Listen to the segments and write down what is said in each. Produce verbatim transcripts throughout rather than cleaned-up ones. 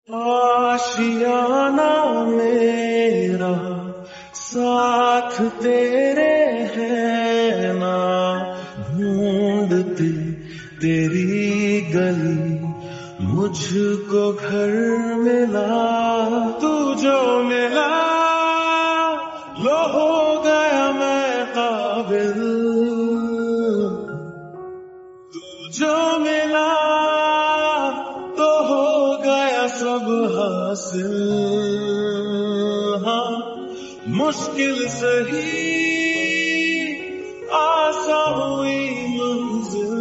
आशियाना मेरा साथ तेरे है ना, ढूंढती तेरी गली मुझको घर मिला। तू जो मिला लो हो गया मैं काबिल, तू जो मिला तो हो गया सब हासिल। हाँ मुश्किल सही आसान हुई मंजिल,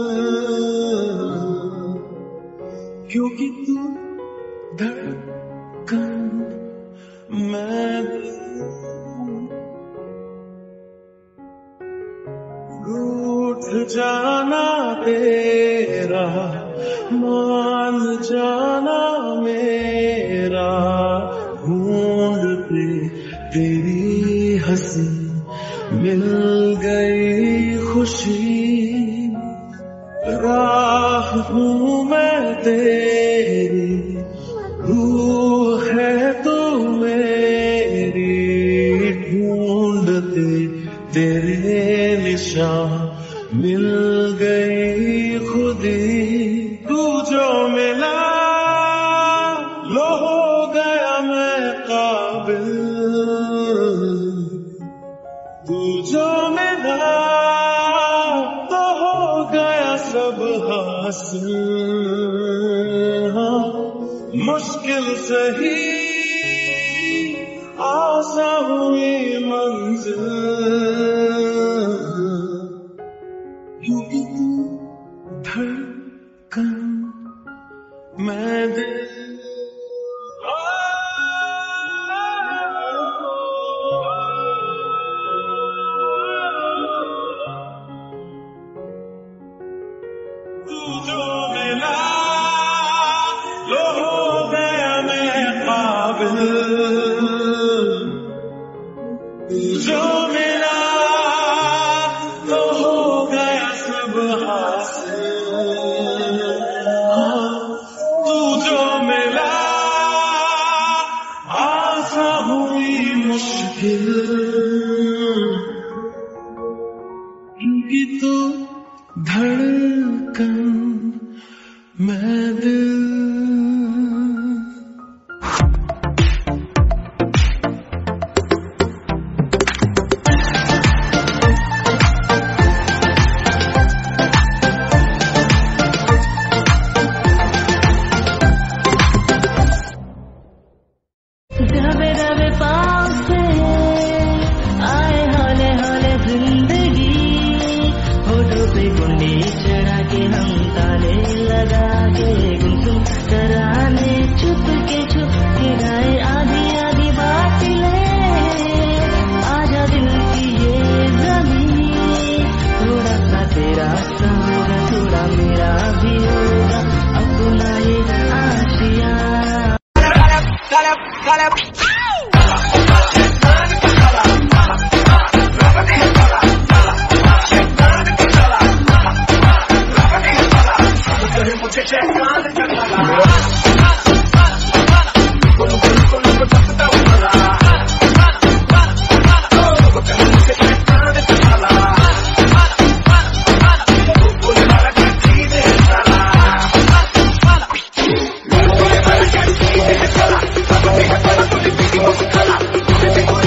क्योंकि तू धड़कन मैं रूठ जाना तेरा, मान जाना मेरा, ढूंढते तेरी हंसी मिल गई खुशी। राह हूँ मैं तेरी, रूह है तू मेरी, ढूंढते तेरे निशान मिल गई खुदी। तू जो मिला लो हो गया मैं काबिल, तू जो मिला तो हो गया सब हासिल। हाँ मुश्किल सही आसान हुई मंजिल, क्योंकि तू धड़कन मैं दिल। तू जो मिला लो हो गया मैं काबिल, तू जो मिला तो हो गया सब हासिल। तू जो मिला आसान हुई मुश्किल, क्योंकि तू धड़कन मैं दिल। दबे दबे पाँव से आए हौले हौले जिंदगी, होठों पे गुंडी चढ़ा के हम ताले लगा के गुनगुन कराने, छुप के छुप के गाए आधी आधी बातें। आजा दिल की ये ज़मीं, थोड़ा सा तेरा सा होगा, थोड़ा मेरा भी होगा, अपना ये आशिया। Let's go.